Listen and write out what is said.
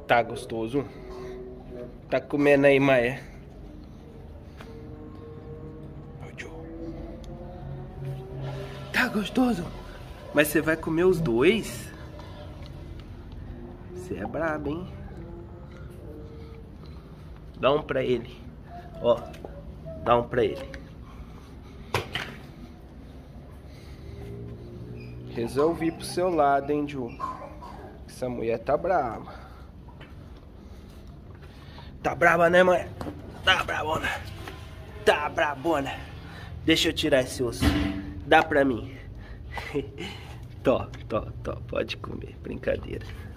Tá gostoso? Tá comendo aí, Maia? Tá gostoso? Mas você vai comer os dois? Você é brabo, hein? Dá um pra ele. Ó, dá um pra ele. Resolvi ir pro seu lado, hein, Ju? Essa mulher tá brava. Tá brava, né, mãe? Tá bravona. Tá brabona. Deixa eu tirar esse osso. Dá pra mim. Tó. Pode comer. Brincadeira.